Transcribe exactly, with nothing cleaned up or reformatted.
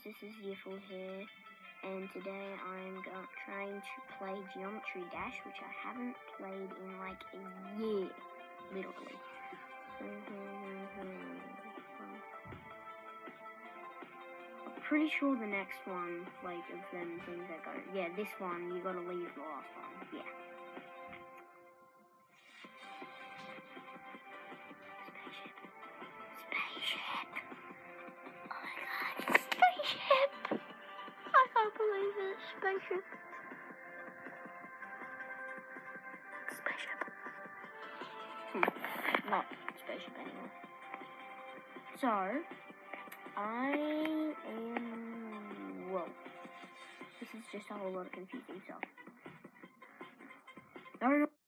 this is Yiffle here, and today I'm go trying to play Geometry Dash, which I haven't played in like a year, literally. I'm pretty sure the next one, like, of them things I got, yeah, this one, you gotta leave the last one, yeah. Believe it, spaceship. Spaceship. Hmm. Not spaceship anymore. So, I am. Whoa. This is just a whole lot of confusing stuff. No, no.